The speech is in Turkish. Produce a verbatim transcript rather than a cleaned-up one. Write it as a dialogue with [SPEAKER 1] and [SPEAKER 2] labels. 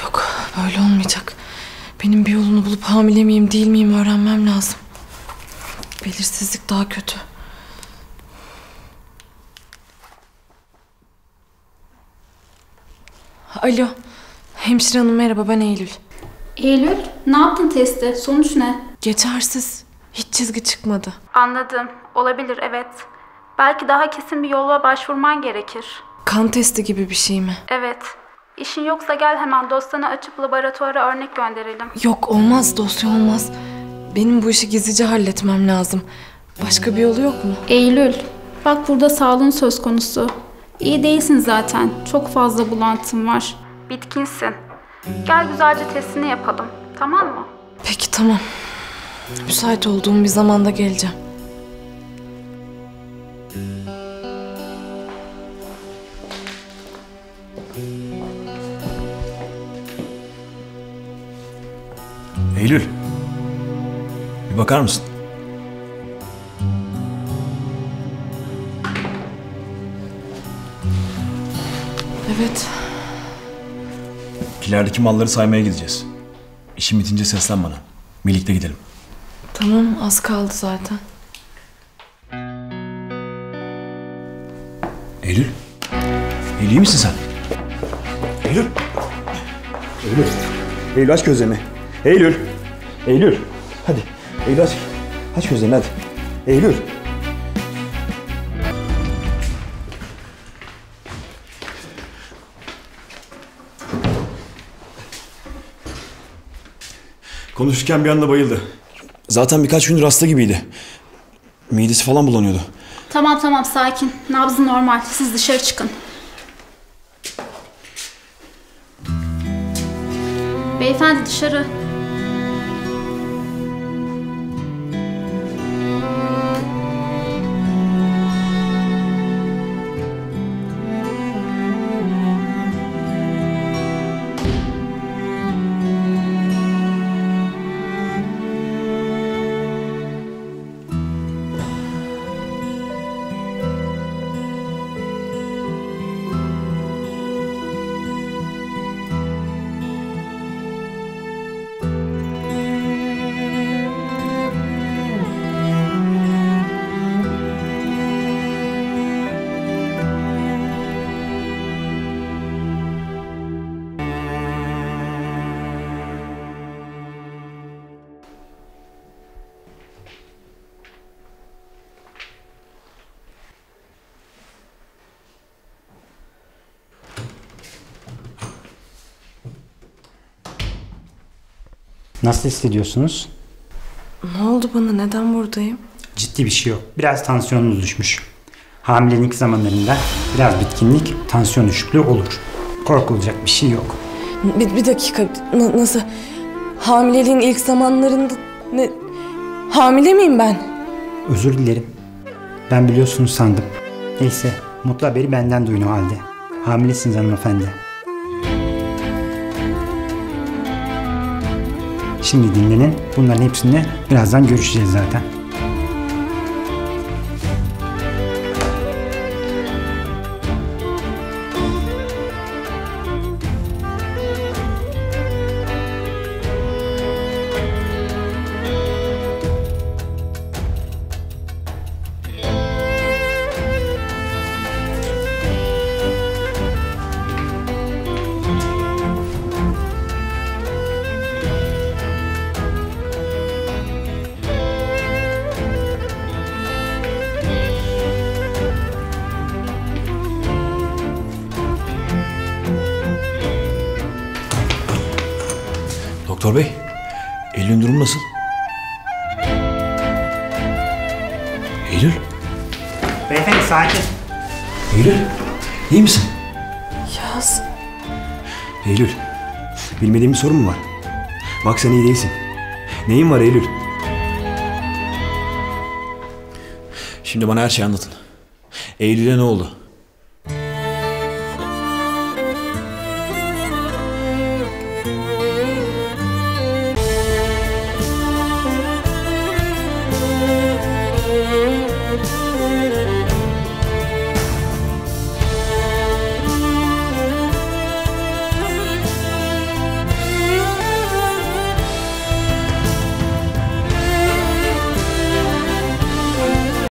[SPEAKER 1] Yok, böyle olmayacak. Benim bir yolunu bulup hamile miyim değil miyim öğrenmem lazım. Belirsizlik daha kötü. Alo, hemşire hanım merhaba, ben Eylül.
[SPEAKER 2] Eylül, ne yaptın testi? Sonuç ne?
[SPEAKER 1] Geçersiz. Hiç çizgi çıkmadı.
[SPEAKER 2] Anladım. Olabilir, evet. Belki daha kesin bir yola başvurman gerekir.
[SPEAKER 1] Kan testi gibi bir şey mi?
[SPEAKER 2] Evet. İşin yoksa gel hemen dosyanı açıp laboratuvara örnek gönderelim.
[SPEAKER 1] Yok, olmaz, dosya olmaz. Benim bu işi gizlice halletmem lazım. Başka bir yolu yok mu?
[SPEAKER 2] Eylül, bak burada sağlığın söz konusu. İyi değilsin zaten. Çok fazla bulantın var. Bitkinsin. Gel güzelce testini yapalım. Tamam mı?
[SPEAKER 1] Peki, tamam. Müsait olduğum bir zamanda geleceğim.
[SPEAKER 3] Eylül, bir bakar mısın?
[SPEAKER 1] Evet.
[SPEAKER 3] İlerideki malları saymaya gideceğiz. İşim bitince seslen bana. Birlikte gidelim.
[SPEAKER 1] Tamam, az kaldı zaten.
[SPEAKER 3] Eylül, Eylül iyi misin sen? Eylül. Eylül. Eylül aç gözlerini. Eylül. Eylül. Hadi. Eylül aç. Aç gözlerini hadi. Eylül. Konuşurken bir anda bayıldı. Zaten birkaç gündür hasta gibiydi. Midesi falan bulanıyordu.
[SPEAKER 2] Tamam tamam, sakin. Nabzı normal. Siz dışarı çıkın. Beyefendi dışarı.
[SPEAKER 4] Nasıl hissediyorsunuz?
[SPEAKER 1] Ne oldu bana? Neden buradayım?
[SPEAKER 4] Ciddi bir şey yok. Biraz tansiyonunuz düşmüş. Hamilelik zamanlarında biraz bitkinlik, tansiyon düşüklüğü olur. Korkulacak bir şey yok.
[SPEAKER 1] Bir, bir dakika. N- nasıl? Hamileliğin ilk zamanlarında... Ne? Hamile miyim ben?
[SPEAKER 4] Özür dilerim. Ben biliyorsunuz sandım. Neyse, mutlu haberi benden duyun o halde. Hamilesiniz hanımefendi. Şimdi dinlenin. Bunların hepsini birazdan görüşeceğiz zaten.
[SPEAKER 3] Doktor bey, Eylül'ün durumu nasıl? Eylül?
[SPEAKER 4] Beyefendi sakin.
[SPEAKER 3] Eylül, iyi misin?
[SPEAKER 1] Yaz.
[SPEAKER 3] Eylül, bilmediğim bir sorun mu var? Bak sen iyi değilsin. Neyin var Eylül? Şimdi bana her şeyi anlatın. Eylül'e ne oldu?